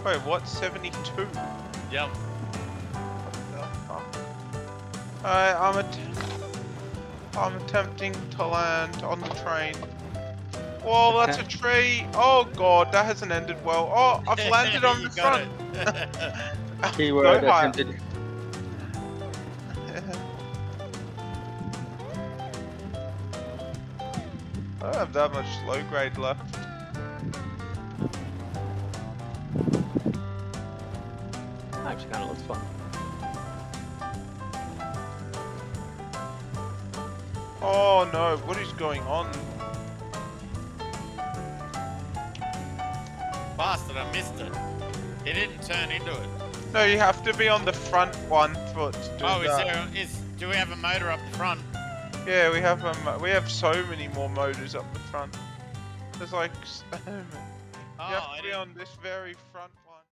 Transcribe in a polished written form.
Wait, what? 72? Yep. Alright, I'm attempting to land on the train. Whoa, that's a tree! Oh god, that hasn't ended well. Oh, I've landed on the front! Keyword Go higher. attempted. I don't have that much low grade left. Actually, kind of looks fun. Oh no, what is going on? Bastard, I missed it. It didn't turn into it. No, you have to be on the front one for it to do Oh, that. do we have a motor up the front? Yeah, we have so many more motors up the front. There's like so many. You have to be on this very front one.